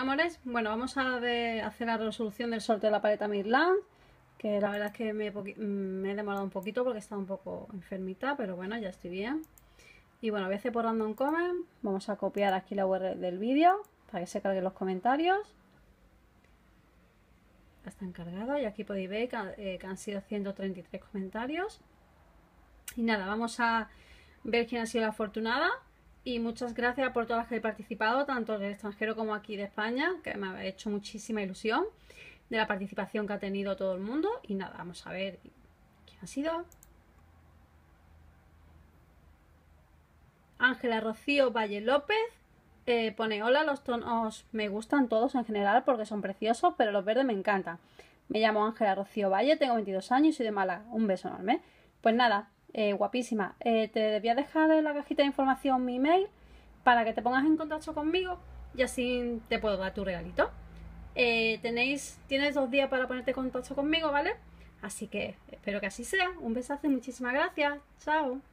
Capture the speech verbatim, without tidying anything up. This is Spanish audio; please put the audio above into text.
Hola amores, bueno, vamos a ver- hacer la resolución del sorteo de la paleta Midland, que la verdad es que me, he poqui- me he demorado un poquito porque estaba un poco enfermita, pero bueno, ya estoy bien. Y bueno, voy a hacer por random comment, vamos a copiar aquí la U R L del vídeo para que se carguen los comentarios. Ya está encargado y aquí podéis ver que, eh, que han sido ciento treinta y tres comentarios. Y nada, vamos a ver quién ha sido la afortunada. Y muchas gracias por todas las que he participado, tanto del extranjero como aquí de España, que me ha hecho muchísima ilusión de la participación que ha tenido todo el mundo. Y nada, vamos a ver quién ha sido. Ángela Rocío Valle López eh, pone: hola, los tonos me gustan todos en general porque son preciosos, pero los verdes me encantan. Me llamo Ángela Rocío Valle, tengo veintidós años y soy de Málaga. Un beso enorme. Pues nada, eh, guapísima. Eh, te voy a dejar en la cajita de información mi email para que te pongas en contacto conmigo y así te puedo dar tu regalito. Eh, tenéis, tienes dos días para ponerte en contacto conmigo, ¿vale? Así que espero que así sea. Un besazo y muchísimas gracias. Chao.